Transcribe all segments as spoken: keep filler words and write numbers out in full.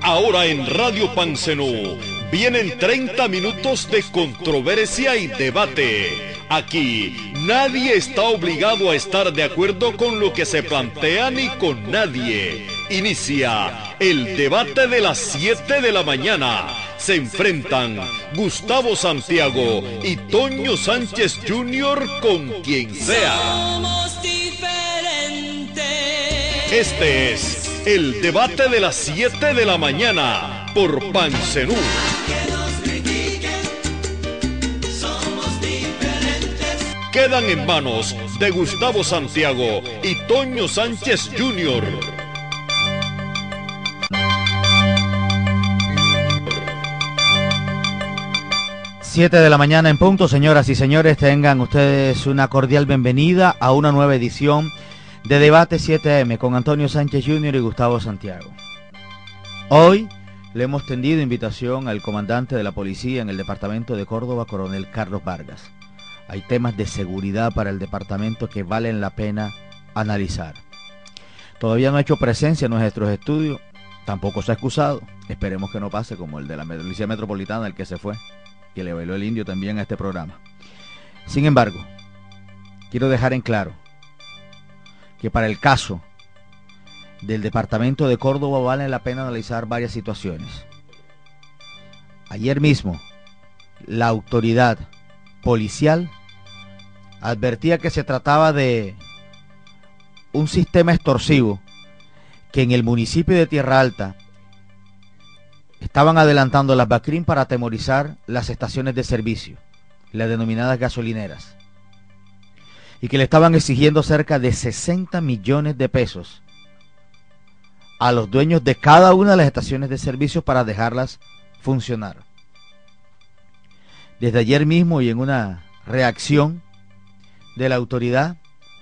Ahora en Radio Pancenú vienen treinta minutos de controversia y debate. Aquí nadie está obligado a estar de acuerdo con lo que se plantea ni con nadie. Inicia el debate de las siete de la mañana. Se enfrentan Gustavo Santiago y Toño Sánchez junior con quien sea. Somos diferentes. Este es el debate de las siete de la mañana por Pancenú. Que nos critiquen, somos diferentes. Quedan en manos de Gustavo Santiago y Toño Sánchez junior siete de la mañana en punto, señoras y señores, tengan ustedes una cordial bienvenida a una nueva edición de Debate siete eme con Antonio Sánchez junior y Gustavo Santiago. Hoy le hemos tendido invitación al comandante de la policía en el departamento de Córdoba, coronel Carlos Vargas. Hay temas de seguridad para el departamento que valen la pena analizar. Todavía no ha hecho presencia en nuestros estudios, tampoco se ha excusado. Esperemos que no pase como el de la Policía Metropolitana, el que se fue, que le bailó el indio también a este programa. Sin embargo, quiero dejar en claro que para el caso del departamento de Córdoba vale la pena analizar varias situaciones. Ayer mismo, la autoridad policial advertía que se trataba de un sistema extorsivo que en el municipio de Tierra Alta estaban adelantando las BACRIM para atemorizar las estaciones de servicio, las denominadas gasolineras, y que le estaban exigiendo cerca de sesenta millones de pesos a los dueños de cada una de las estaciones de servicio para dejarlas funcionar. Desde ayer mismo, y en una reacción de la autoridad,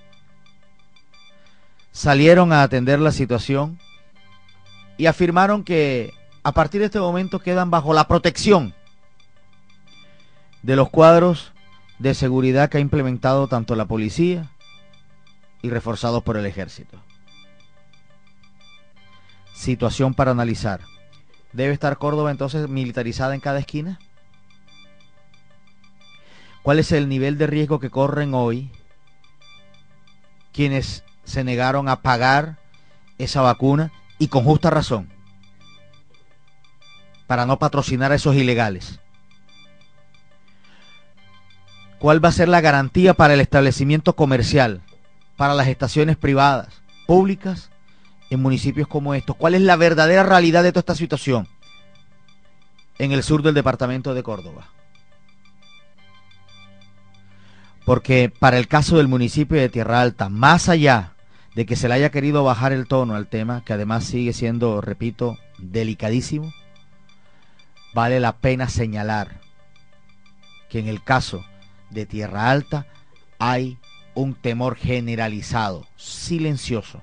salieron a atender la situación y afirmaron que a partir de este momento quedan bajo la protección de los cuadros de seguridad que ha implementado tanto la policía y reforzados por el ejército. Situación para analizar. ¿Debe estar Córdoba entonces militarizada en cada esquina? ¿Cuál es el nivel de riesgo que corren hoy quienes se negaron a pagar esa vacuna y con justa razón, para no patrocinar a esos ilegales? ¿Cuál va a ser la garantía para el establecimiento comercial, para las estaciones privadas, públicas, en municipios como estos? ¿Cuál es la verdadera realidad de toda esta situación en el sur del departamento de Córdoba? Porque para el caso del municipio de Tierra Alta, más allá de que se le haya querido bajar el tono al tema, que además sigue siendo, repito, delicadísimo, vale la pena señalar que en el caso de Tierra Alta hay un temor generalizado, silencioso,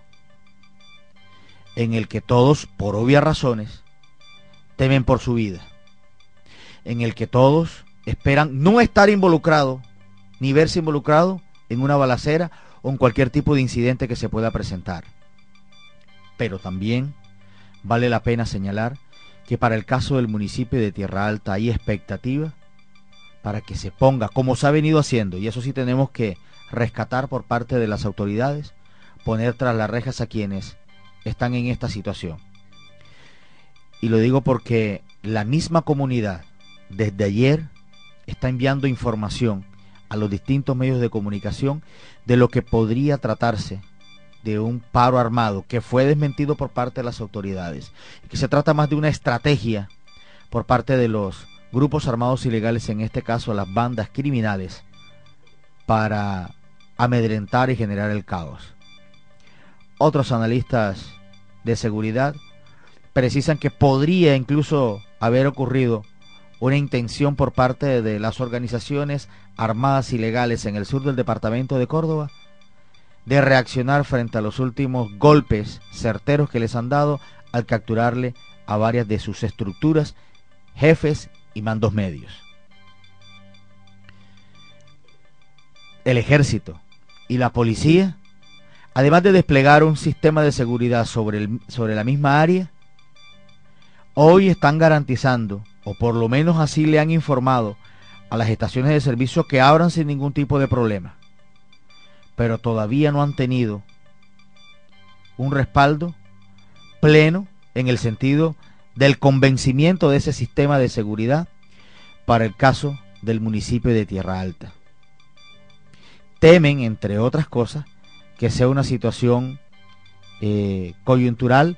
en el que todos, por obvias razones, temen por su vida, en el que todos esperan no estar involucrados, ni verse involucrados en una balacera o en cualquier tipo de incidente que se pueda presentar. Pero también vale la pena señalar que para el caso del municipio de Tierra Alta hay expectativa para que se ponga, como se ha venido haciendo, y eso sí tenemos que rescatar por parte de las autoridades, poner tras las rejas a quienes están en esta situación. Y lo digo porque la misma comunidad desde ayer está enviando información a los distintos medios de comunicación de lo que podría tratarse de un paro armado que fue desmentido por parte de las autoridades, y que se trata más de una estrategia por parte de los grupos armados ilegales, en este caso las bandas criminales, para amedrentar y generar el caos. Otros analistas de seguridad precisan que podría incluso haber ocurrido una intención por parte de las organizaciones armadas ilegales en el sur del departamento de Córdoba de reaccionar frente a los últimos golpes certeros que les han dado al capturarle a varias de sus estructuras, jefes y mandos medios. El ejército y la policía, además de desplegar un sistema de seguridad sobre, el, sobre la misma área, hoy están garantizando, o por lo menos así le han informado a las estaciones de servicio, que abran sin ningún tipo de problema, pero todavía no han tenido un respaldo pleno en el sentido del convencimiento de ese sistema de seguridad para el caso del municipio de Tierra Alta. Temen, entre otras cosas, que sea una situación eh, coyuntural,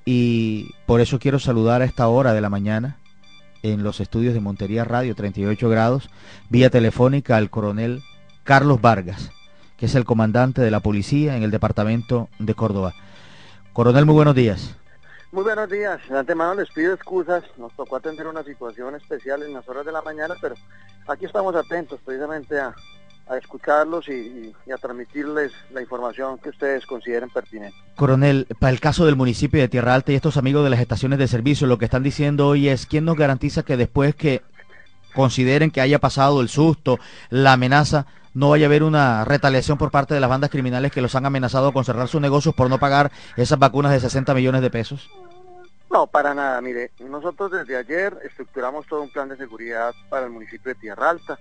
y por eso quiero saludar a esta hora de la mañana en los estudios de Montería Radio treinta y ocho grados, vía telefónica, al coronel Carlos Vargas, que es el comandante de la policía en el departamento de Córdoba. Coronel, muy buenos días. Muy buenos días. De antemano les pido excusas, nos tocó atender una situación especial en las horas de la mañana, pero aquí estamos atentos precisamente a, a escucharlos y, y, y a transmitirles la información que ustedes consideren pertinente. Coronel, para el caso del municipio de Tierra Alta y estos amigos de las estaciones de servicio, lo que están diciendo hoy es: ¿quién nos garantiza que después que consideren que haya pasado el susto, la amenaza, no vaya a haber una retaliación por parte de las bandas criminales que los han amenazado con cerrar sus negocios por no pagar esas vacunas de sesenta millones de pesos? No, para nada. Mire, nosotros desde ayer estructuramos todo un plan de seguridad para el municipio de Tierra Alta.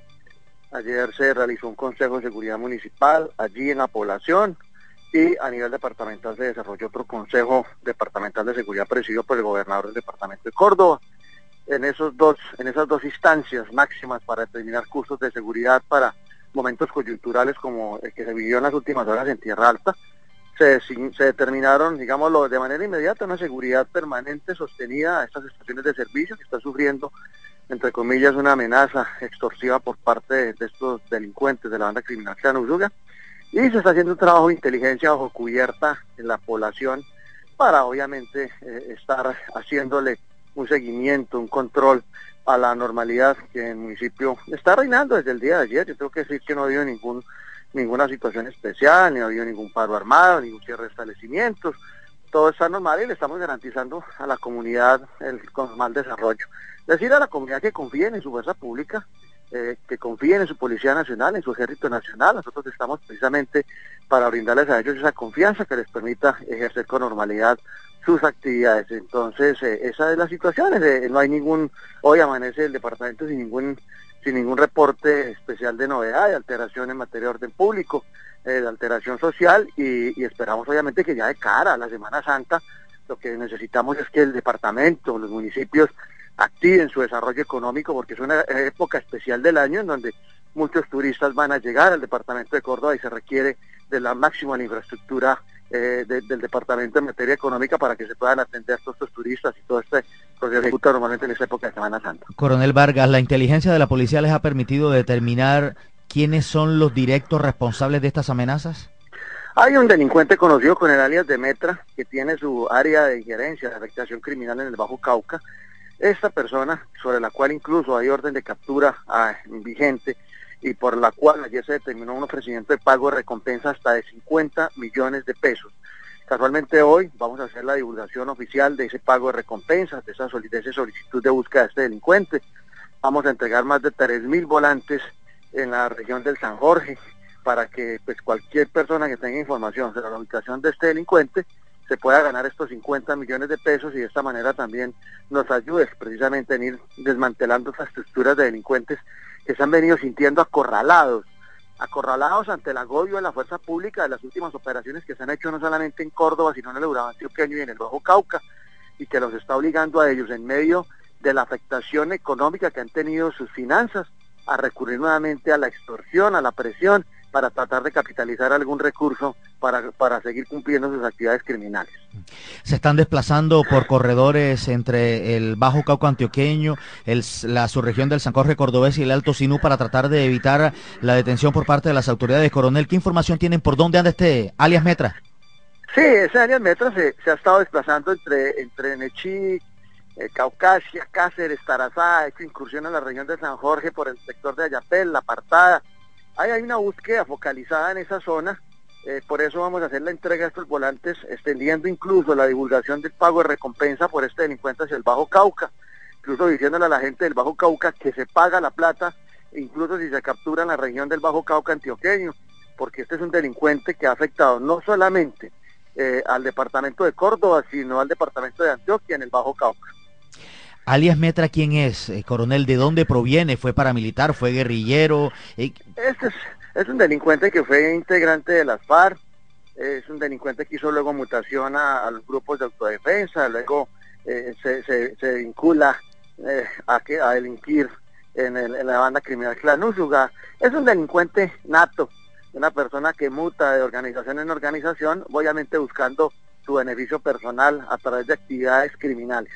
Ayer se realizó un consejo de seguridad municipal allí en la población, y a nivel departamental se desarrolló otro consejo departamental de seguridad presidido por el gobernador del departamento de Córdoba. En esos dos, en esas dos instancias máximas para determinar cursos de seguridad para momentos coyunturales como el que se vivió en las últimas horas en Tierra Alta, se, se determinaron, digámoslo, de manera inmediata una seguridad permanente sostenida a estas estaciones de servicio que están sufriendo, entre comillas, una amenaza extorsiva por parte de, de estos delincuentes de la banda criminal Clanuyuga, y se está haciendo un trabajo de inteligencia bajo cubierta en la población para obviamente eh, estar haciéndole un seguimiento, un control a la normalidad que en el municipio está reinando desde el día de ayer. Yo tengo que decir que no ha habido ningún, ninguna situación especial, ni ha habido ningún paro armado, ningún cierre de establecimientos. Todo está normal y le estamos garantizando a la comunidad el normal desarrollo. Decir a la comunidad que confíen en su fuerza pública, eh, que confíen en su Policía Nacional, en su Ejército Nacional. Nosotros estamos precisamente para brindarles a ellos esa confianza que les permita ejercer con normalidad sus actividades. Entonces, eh, esa es la situación. Eh, no hay ningún, hoy amanece el departamento sin ningún sin ningún reporte especial de novedad, de alteración en materia de orden público, eh, de alteración social, y, y esperamos obviamente que ya de cara a la Semana Santa, lo que necesitamos es que el departamento, los municipios activen su desarrollo económico, porque es una época especial del año en donde muchos turistas van a llegar al departamento de Córdoba y se requiere de la máxima la infraestructura eh, de, del departamento en materia económica para que se puedan atender todos estos turistas y todo este proceso se ejecuta normalmente en esta época de Semana Santa. Coronel Vargas, ¿la inteligencia de la policía les ha permitido determinar quiénes son los directos responsables de estas amenazas? Hay un delincuente conocido con el alias de Metra, que tiene su área de injerencia, de afectación criminal en el Bajo Cauca. Esta persona, sobre la cual incluso hay orden de captura ah, vigente, y por la cual ayer se determinó un ofrecimiento de pago de recompensa hasta de cincuenta millones de pesos. Casualmente hoy vamos a hacer la divulgación oficial de ese pago de recompensas, de esa, de esa solicitud de búsqueda de este delincuente. Vamos a entregar más de tres mil volantes en la región del San Jorge, para que pues cualquier persona que tenga información sobre la ubicación de este delincuente se pueda ganar estos cincuenta millones de pesos, y de esta manera también nos ayude precisamente en ir desmantelando estas estructuras de delincuentes que se han venido sintiendo acorralados, acorralados ante el agobio de la fuerza pública de las últimas operaciones que se han hecho no solamente en Córdoba, sino en el Urabá antioqueño y en el Bajo Cauca, y que los está obligando a ellos, en medio de la afectación económica que han tenido sus finanzas, a recurrir nuevamente a la extorsión, a la presión, para tratar de capitalizar algún recurso para, para seguir cumpliendo sus actividades criminales. Se están desplazando por corredores entre el Bajo Cauca antioqueño, el, la subregión del San Jorge cordobés y el Alto Sinú para tratar de evitar la detención por parte de las autoridades. Coronel, ¿qué información tienen? ¿Por dónde anda este alias Metra? Sí, ese alias Metra se, se ha estado desplazando entre, entre Nechí, eh, Caucasia, Cáceres, Tarazá, ha hecho incursión en la región de San Jorge por el sector de Ayapel, La Apartada. Ahí hay una búsqueda focalizada en esa zona, eh, por eso vamos a hacer la entrega de estos volantes, extendiendo incluso la divulgación del pago de recompensa por este delincuente hacia el Bajo Cauca, incluso diciéndole a la gente del Bajo Cauca que se paga la plata, incluso si se captura en la región del Bajo Cauca antioqueño, porque este es un delincuente que ha afectado no solamente eh, al departamento de Córdoba, sino al departamento de Antioquia en el Bajo Cauca. Alias Metra, ¿quién es, eh, coronel? ¿De dónde proviene? ¿Fue paramilitar? ¿Fue guerrillero? Eh, Este es, es un delincuente que fue integrante de las FARC, es un delincuente que hizo luego mutación a, a los grupos de autodefensa, luego eh, se, se, se vincula eh, a, que, a delinquir en, el, en la banda criminal Clan Úsuga. Es un delincuente nato, una persona que muta de organización en organización, obviamente buscando su beneficio personal a través de actividades criminales.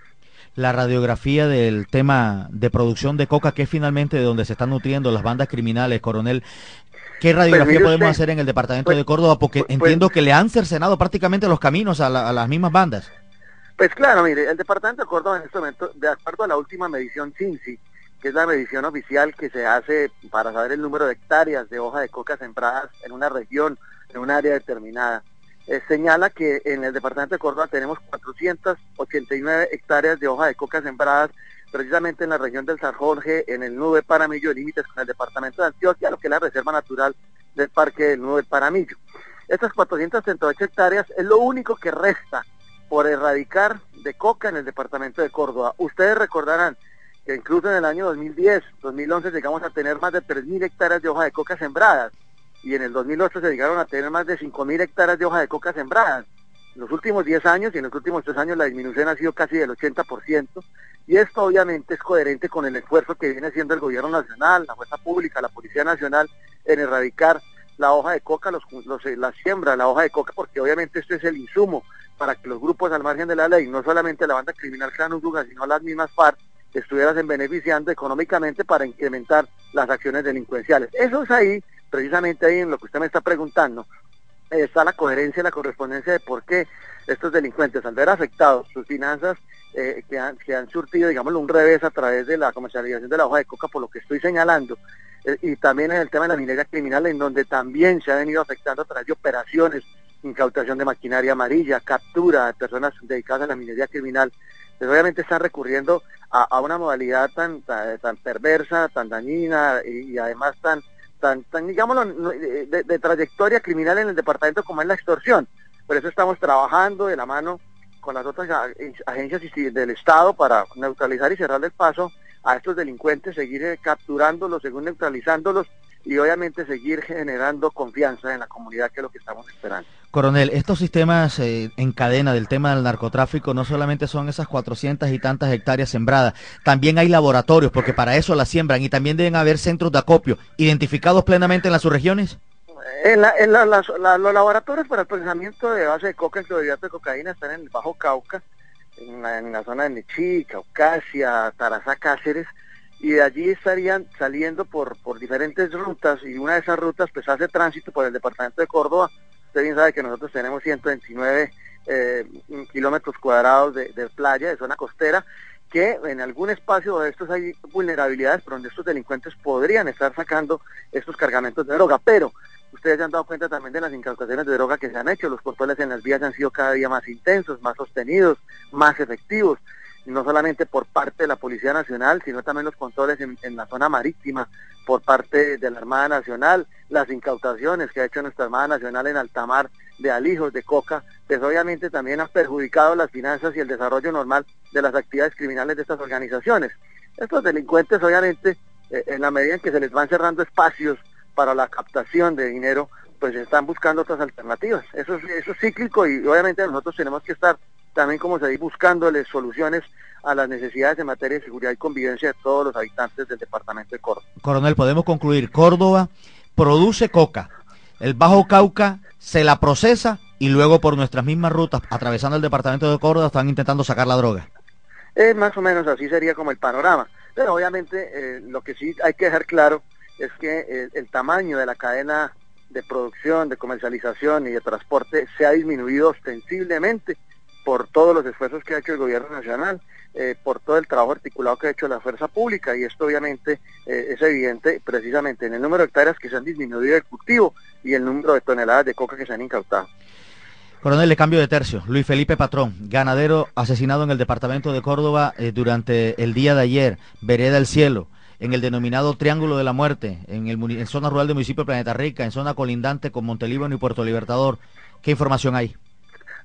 La radiografía del tema de producción de coca, que es finalmente de donde se están nutriendo las bandas criminales, coronel, ¿qué radiografía Pues podemos usted, hacer en el departamento pues, de Córdoba? Porque pues, entiendo que le han cercenado prácticamente los caminos a, la, a las mismas bandas. Pues claro, mire, el departamento de Córdoba en este momento, de acuerdo a la última medición CINSI, que es la medición oficial que se hace para saber el número de hectáreas de hoja de coca sembradas en una región, en un área determinada, eh, señala que en el departamento de Córdoba tenemos cuatrocientas ochenta y nueve hectáreas de hoja de coca sembradas precisamente en la región del San Jorge, en el Nudo de Paramillo, límites con el departamento de Antioquia, lo que es la reserva natural del Parque del Nudo del Paramillo. Estas cuatrocientas treinta y ocho hectáreas es lo único que resta por erradicar de coca en el departamento de Córdoba. Ustedes recordarán que incluso en el año dos mil diez, dos mil once llegamos a tener más de tres mil hectáreas de hoja de coca sembradas, y en el dos mil ocho se llegaron a tener más de cinco mil hectáreas de hoja de coca sembradas. En los últimos diez años y en los últimos tres años la disminución ha sido casi del ochenta por ciento, y esto obviamente es coherente con el esfuerzo que viene haciendo el gobierno nacional, la fuerza pública, la Policía Nacional, en erradicar la hoja de coca, los, los, la siembra, la hoja de coca, porque obviamente esto es el insumo para que los grupos al margen de la ley, no solamente la banda criminal Clan Úsuga, sino las mismas FARC, estuvieran beneficiando económicamente para incrementar las acciones delincuenciales. Eso es ahí, precisamente ahí en lo que usted me está preguntando, eh, está la coherencia y la correspondencia de por qué estos delincuentes, al ver afectados sus finanzas, eh, que, han, que han surtido, digámoslo, un revés a través de la comercialización de la hoja de coca, por lo que estoy señalando, eh, y también en el tema de la minería criminal, en donde también se ha venido afectando a través de operaciones, incautación de maquinaria amarilla, captura de personas dedicadas a la minería criminal, pues obviamente están recurriendo a, a una modalidad tan, tan tan perversa, tan dañina y, y además tan, tan, tan digámoslo, de, de, de trayectoria criminal en el departamento como es la extorsión. Por eso estamos trabajando de la mano con las otras agencias del Estado para neutralizar y cerrar el paso a estos delincuentes, seguir eh, capturándolos, seguir neutralizándolos y obviamente seguir generando confianza en la comunidad, que es lo que estamos esperando. Coronel, estos sistemas eh, en cadena del tema del narcotráfico no solamente son esas cuatrocientas y tantas hectáreas sembradas, también hay laboratorios, porque para eso las siembran, y también deben haber centros de acopio identificados plenamente en las subregiones. En, la, en la, la, la, los laboratorios para el procesamiento de base de coca en clorhidrato de cocaína están en el Bajo Cauca, en la, en la zona de Nechí, Caucasia, Tarazá, Cáceres, y de allí estarían saliendo por, por diferentes rutas, y una de esas rutas pues hace tránsito por el departamento de Córdoba. Usted bien sabe que nosotros tenemos ciento veintinueve eh, kilómetros cuadrados de, de playa, de zona costera, que en algún espacio de estos hay vulnerabilidades, pero donde estos delincuentes podrían estar sacando estos cargamentos de droga. Pero ustedes se han dado cuenta también de las incautaciones de droga que se han hecho. Los controles en las vías han sido cada día más intensos, más sostenidos, más efectivos, y no solamente por parte de la Policía Nacional, sino también los controles en, en la zona marítima por parte de la Armada Nacional, las incautaciones que ha hecho nuestra Armada Nacional en alta mar de alijos, de coca, pues obviamente también han perjudicado las finanzas y el desarrollo normal de las actividades criminales de estas organizaciones. Estos delincuentes obviamente, eh, en la medida en que se les van cerrando espacios para la captación de dinero, pues están buscando otras alternativas. Eso es, eso es cíclico, y obviamente nosotros tenemos que estar también, como se dice, buscándoles soluciones a las necesidades en materia de seguridad y convivencia de todos los habitantes del departamento de Córdoba. Coronel, podemos concluir, Córdoba produce coca, el Bajo Cauca se la procesa y luego por nuestras mismas rutas, atravesando el departamento de Córdoba, están intentando sacar la droga. Es más o menos así sería como el panorama, pero obviamente eh, lo que sí hay que dejar claro es que el, el tamaño de la cadena de producción, de comercialización y de transporte se ha disminuido ostensiblemente por todos los esfuerzos que ha hecho el gobierno nacional, eh, por todo el trabajo articulado que ha hecho la fuerza pública, y esto obviamente eh, es evidente precisamente en el número de hectáreas que se han disminuido del cultivo y el número de toneladas de coca que se han incautado. Coronel, le cambio de tercio. Luis Felipe Patrón, ganadero asesinado en el departamento de Córdoba eh, durante el día de ayer, Vereda El Cielo, en el denominado Triángulo de la Muerte, en, el, en zona rural del municipio de Planeta Rica, en zona colindante con Montelíbano y Puerto Libertador. ¿Qué información hay?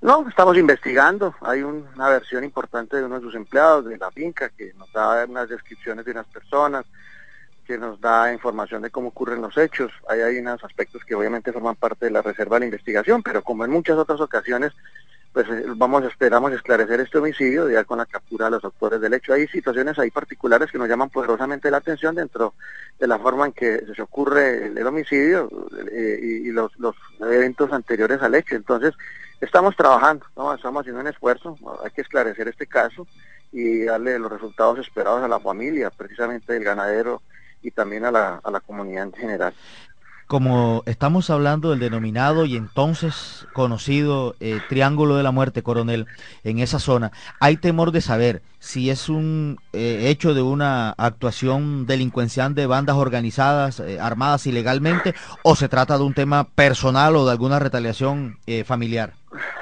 No, estamos investigando. Hay un- una versión importante de uno de sus empleados de la finca que nos da unas descripciones de unas personas, que nos da información de cómo ocurren los hechos. Ahí hay unos aspectos que obviamente forman parte de la reserva de la investigación, pero como en muchas otras ocasiones, pues eh, vamos, esperamos esclarecer este homicidio ya con la captura de los autores del hecho. Hay situaciones ahí particulares que nos llaman poderosamente la atención dentro de la forma en que se ocurre el, el homicidio eh, y, y los, los eventos anteriores al hecho. Entonces, estamos trabajando, ¿no? Estamos haciendo un esfuerzo, hay que esclarecer este caso y darle los resultados esperados a la familia, precisamente del ganadero y también a la, a la comunidad en general. Como estamos hablando del denominado y entonces conocido eh, Triángulo de la Muerte, coronel, en esa zona, hay temor de saber si es un eh, hecho de una actuación delincuencial de bandas organizadas, eh, armadas ilegalmente, o se trata de un tema personal o de alguna retaliación eh, familiar.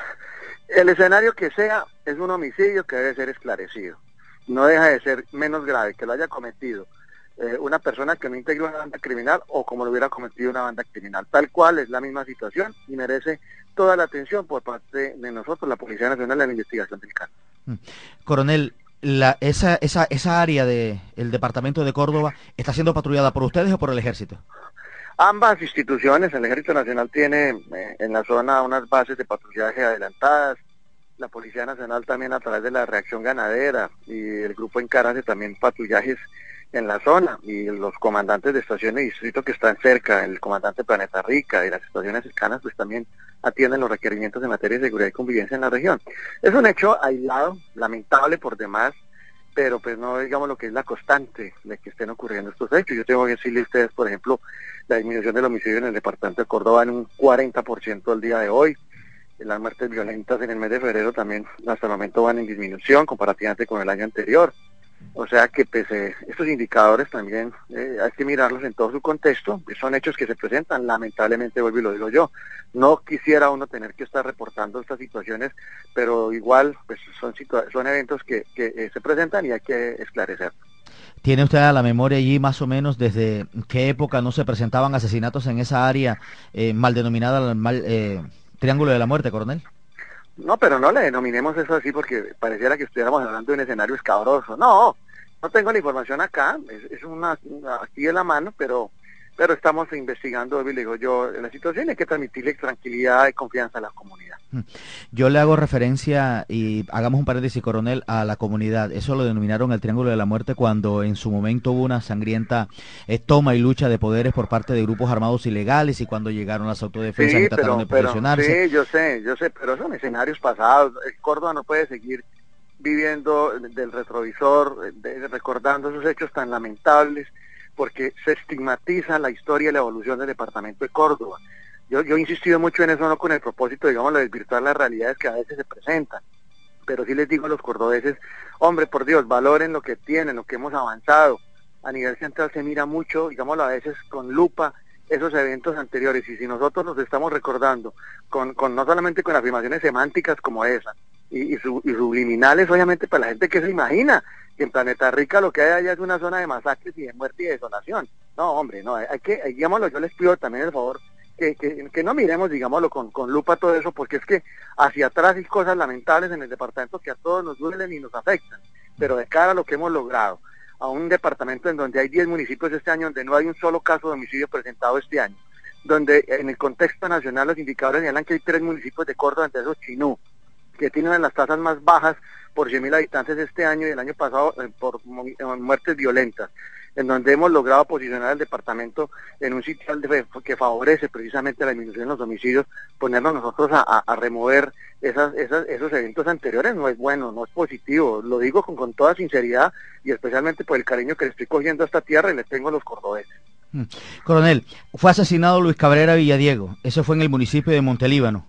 El escenario que sea es un homicidio que debe ser esclarecido. No deja de ser menos grave que lo haya cometido eh, una persona que no integra una banda criminal o como lo hubiera cometido una banda criminal. Tal cual es la misma situación y merece toda la atención por parte de nosotros, la Policía Nacional, en la investigación del caso. Coronel, la, esa, esa, esa área del departamento de Córdoba está siendo patrullada por ustedes o por el ejército. Ambas instituciones, el Ejército Nacional tiene eh, en la zona unas bases de patrullaje adelantadas, la Policía Nacional también a través de la reacción ganadera y el grupo Encara hace también patrullajes en la zona y los comandantes de estaciones y distrito que están cerca, el comandante Planeta Rica y las estaciones cercanas pues también atienden los requerimientos en materia de seguridad y convivencia en la región. Es un hecho aislado, lamentable por demás, pero pues no digamos lo que es la constante de que estén ocurriendo estos hechos. Yo tengo que decirle a ustedes, por ejemplo, la disminución del homicidio en el departamento de Córdoba en un cuarenta por ciento al día de hoy. Las muertes violentas en el mes de febrero también hasta el momento van en disminución comparativamente con el año anterior. O sea que pues, eh, estos indicadores también eh, hay que mirarlos en todo su contexto, son hechos que se presentan, lamentablemente vuelvo y lo digo yo, no quisiera uno tener que estar reportando estas situaciones, pero igual pues son, son eventos que, que eh, se presentan y hay que esclarecer. ¿Tiene usted a la memoria allí más o menos desde qué época no se presentaban asesinatos en esa área eh, mal denominada mal, eh, Triángulo de la Muerte, coronel? No, pero no le denominemos eso así porque pareciera que estuviéramos hablando de un escenario escabroso. No, no tengo la información acá, es, es una, una aquí en la mano, pero pero estamos investigando, y le digo yo, la situación hay que transmitirle tranquilidad y confianza a la comunidad. Yo le hago referencia, y hagamos un paréntesis, coronel, a la comunidad. Eso lo denominaron el Triángulo de la Muerte cuando en su momento hubo una sangrienta eh, toma y lucha de poderes por parte de grupos armados ilegales y cuando llegaron las autodefensas Sí, y trataron pero, de pero, posicionarse. sí, yo sé, yo sé, pero son escenarios pasados. El Córdoba no puede seguir viviendo del retrovisor, de, recordando esos hechos tan lamentables, porque se estigmatiza la historia y la evolución del departamento de Córdoba. Yo, yo he insistido mucho en eso, no con el propósito, digamos, de desvirtuar las realidades que a veces se presentan, pero sí les digo a los cordobeses, hombre, por Dios, valoren lo que tienen, lo que hemos avanzado. A nivel central se mira mucho, digámoslo a veces con lupa, esos eventos anteriores, y si nosotros nos estamos recordando, con, con no solamente con afirmaciones semánticas como esa, y, y, su, y subliminales, obviamente, para la gente que se imagina que en Planeta Rica lo que hay allá es una zona de masacres y de muerte y de desolación. No, hombre, no, hay, hay que, digámoslo, yo les pido también el favor, que, que, que no miremos, digámoslo, con, con lupa todo eso, porque es que hacia atrás hay cosas lamentables en el departamento que a todos nos duelen y nos afectan, pero de cara a lo que hemos logrado, a un departamento en donde hay diez municipios este año, donde no hay un solo caso de homicidio presentado este año, donde en el contexto nacional los indicadores señalan que hay tres municipios de Córdoba, entre esos Chinú, que tienen las tasas más bajas por cien mil habitantes este año y el año pasado eh, por muertes violentas, en donde hemos logrado posicionar el departamento en un sitio que favorece precisamente la disminución de los homicidios, ponernos nosotros a, a, a remover esas, esas, esos eventos anteriores no es bueno, no es positivo, lo digo con, con toda sinceridad y especialmente por el cariño que le estoy cogiendo a esta tierra y le tengo a los cordobeses. Hmm. Coronel, fue asesinado Luis Cabrera Villadiego, eso fue en el municipio de Montelíbano.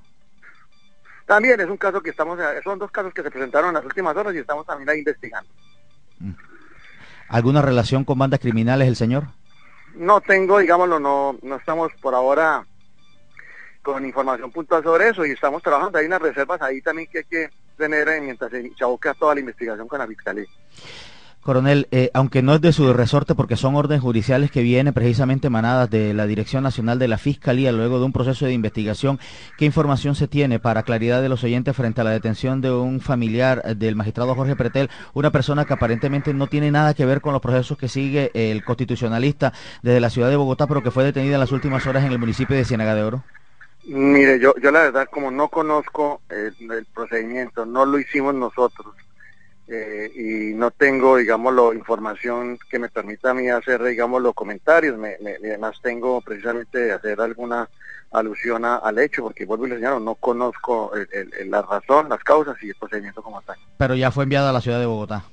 También es un caso que estamos, son dos casos que se presentaron en las últimas horas y estamos también ahí investigando. ¿Alguna relación con bandas criminales el señor? No tengo, digámoslo, no, no estamos por ahora con información puntual sobre eso y estamos trabajando, hay unas reservas ahí también que hay que tener mientras se aboca toda la investigación con la Fiscalía. Coronel, eh, aunque no es de su resorte porque son órdenes judiciales que vienen precisamente emanadas de la Dirección Nacional de la Fiscalía luego de un proceso de investigación, ¿qué información se tiene para claridad de los oyentes frente a la detención de un familiar del magistrado Jorge Pretel, una persona que aparentemente no tiene nada que ver con los procesos que sigue el constitucionalista desde la ciudad de Bogotá, pero que fue detenida en las últimas horas en el municipio de Ciénaga de Oro? Mire, yo, yo la verdad, como no conozco el, el procedimiento, no lo hicimos nosotros, eh, y no tengo, digámoslo, información que me permita a mí hacer, digámoslo, comentarios, me, me, además tengo precisamente de hacer alguna alusión a, al hecho, porque vuelvo y le señalo, no conozco el, el, el, la razón, las causas y el procedimiento como tal. Pero ya fue enviada a la ciudad de Bogotá.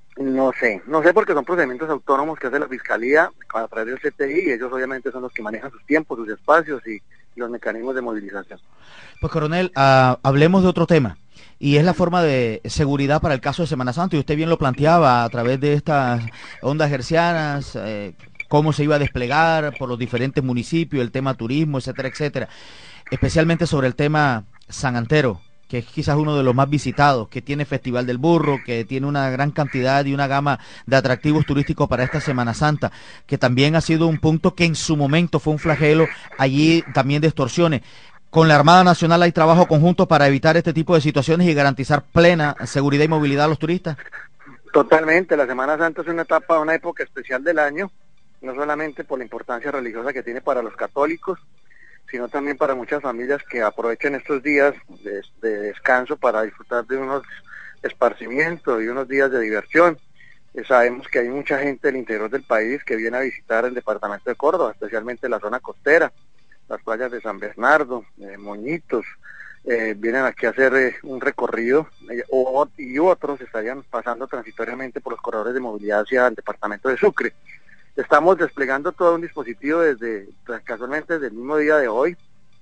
No sé, no sé porque son procedimientos autónomos que hace la Fiscalía a través del C T I, y ellos obviamente son los que manejan sus tiempos, sus espacios y los mecanismos de movilización. Pues coronel, uh, hablemos de otro tema, y es la forma de seguridad para el caso de Semana Santa, y usted bien lo planteaba a través de estas ondas hercianas, eh, cómo se iba a desplegar por los diferentes municipios, el tema turismo, etcétera, etcétera, especialmente sobre el tema San Antero, que es quizás uno de los más visitados, que tiene Festival del Burro, que tiene una gran cantidad y una gama de atractivos turísticos para esta Semana Santa, que también ha sido un punto que en su momento fue un flagelo allí también de extorsiones. Con la Armada Nacional hay trabajo conjunto para evitar este tipo de situaciones y garantizar plena seguridad y movilidad a los turistas. Totalmente, la Semana Santa es una etapa, una época especial del año, no solamente por la importancia religiosa que tiene para los católicos, sino también para muchas familias que aprovechan estos días de, de descanso para disfrutar de unos esparcimientos y unos días de diversión. Eh, sabemos que hay mucha gente del interior del país que viene a visitar el departamento de Córdoba, especialmente la zona costera, las playas de San Bernardo, eh, Moñitos, eh, vienen aquí a hacer eh, un recorrido, eh, o, y otros estarían pasando transitoriamente por los corredores de movilidad hacia el departamento de Sucre. Estamos desplegando todo un dispositivo desde, pues, casualmente desde el mismo día de hoy,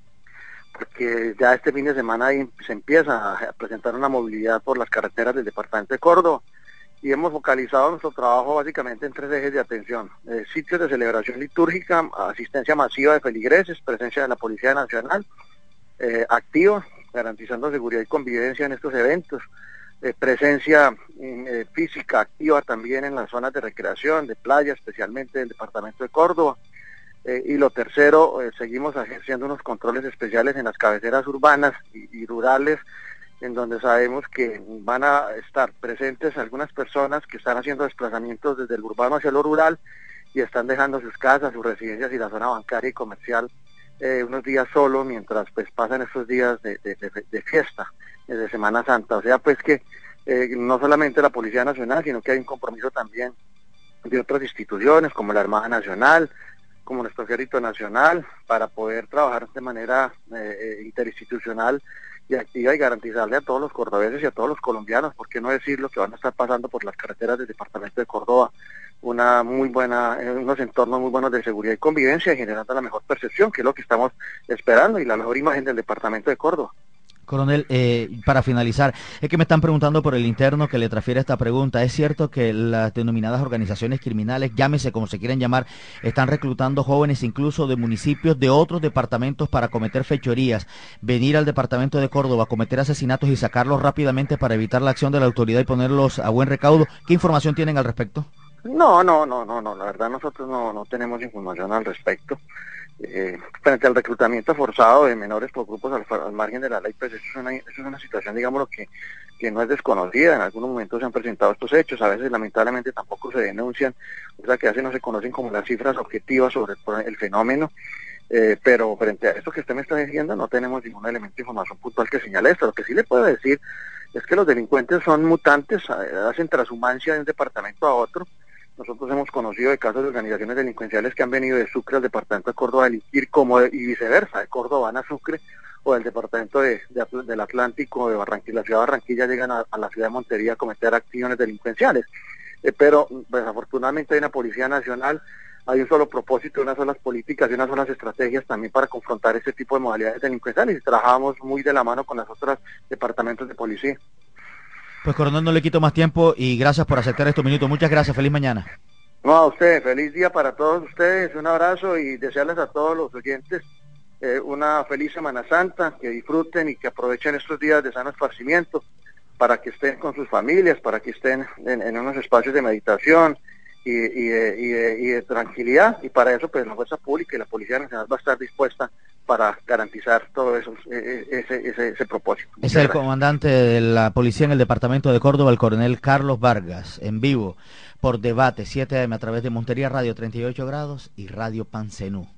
porque ya este fin de semana ahí se empieza a presentar una movilidad por las carreteras del departamento de Córdoba, y hemos focalizado nuestro trabajo básicamente en tres ejes de atención: eh, sitios de celebración litúrgica, asistencia masiva de feligreses, presencia de la Policía Nacional eh, activa, garantizando seguridad y convivencia en estos eventos, Eh, presencia eh, física activa también en las zonas de recreación, de playa, especialmente del departamento de Córdoba. Eh, y lo tercero, eh, seguimos haciendo unos controles especiales en las cabeceras urbanas y, y rurales, en donde sabemos que van a estar presentes algunas personas que están haciendo desplazamientos desde el urbano hacia lo rural y están dejando sus casas, sus residencias y la zona bancaria y comercial eh, unos días solo, mientras pues pasan estos días de, de, de, de fiesta, de Semana Santa. O sea, pues que eh, no solamente la Policía Nacional, sino que hay un compromiso también de otras instituciones como la Armada Nacional, como nuestro Ejército Nacional, para poder trabajar de manera eh, interinstitucional y activa y garantizarle a todos los cordobeses y a todos los colombianos, por qué no decirlo, que van a estar pasando por las carreteras del departamento de Córdoba una muy buena, unos entornos muy buenos de seguridad y convivencia, y generando la mejor percepción, que es lo que estamos esperando, y la mejor imagen del departamento de Córdoba. Coronel, eh, para finalizar, es que me están preguntando por el interno que le transfiere esta pregunta. ¿Es cierto que las denominadas organizaciones criminales, llámese como se quieran llamar, están reclutando jóvenes incluso de municipios de otros departamentos para cometer fechorías, venir al departamento de Córdoba, cometer asesinatos y sacarlos rápidamente para evitar la acción de la autoridad y ponerlos a buen recaudo? ¿Qué información tienen al respecto? No, no, no, no, no, la verdad nosotros no, no tenemos información al respecto. Eh, frente al reclutamiento forzado de menores por grupos al, al margen de la ley, pues eso es una, eso es una situación, digámoslo, que, que no es desconocida. En algunos momentos se han presentado estos hechos, a veces lamentablemente tampoco se denuncian, o sea que a veces no se conocen como las cifras objetivas sobre el, el fenómeno, eh, pero frente a esto que usted me está diciendo no tenemos ningún elemento de información puntual que señale esto. Lo que sí le puedo decir es que los delincuentes son mutantes, hacen transhumancia de un departamento a otro. Nosotros hemos conocido de casos de organizaciones delincuenciales que han venido de Sucre al departamento de Córdoba a delinquir, como de, y viceversa, de Córdoba van a Sucre, o del departamento de, de, del Atlántico, de Barranquilla, la ciudad de Barranquilla, llegan a, a la ciudad de Montería a cometer acciones delincuenciales. Eh, pero desafortunadamente hay una Policía Nacional, hay un solo propósito, unas solas políticas y unas solas estrategias también para confrontar este tipo de modalidades delincuenciales, y trabajamos muy de la mano con los otros departamentos de policía. Pues coronel, no le quito más tiempo y gracias por aceptar estos minutos. Muchas gracias, feliz mañana. No, a usted, feliz día para todos ustedes, un abrazo y desearles a todos los oyentes eh, una feliz Semana Santa, que disfruten y que aprovechen estos días de sano esparcimiento. para que estén con sus familias, para que estén en, en unos espacios de meditación y, y, de, y, de, y de tranquilidad, y para eso pues la Fuerza Pública y la Policía Nacional va a estar dispuesta para garantizar todo eso, ese, ese, ese propósito. Es el comandante de la policía en el departamento de Córdoba, el coronel Carlos Vargas, en vivo por Debate siete a eme a través de Montería Radio treinta y ocho grados y Radio Pancenú.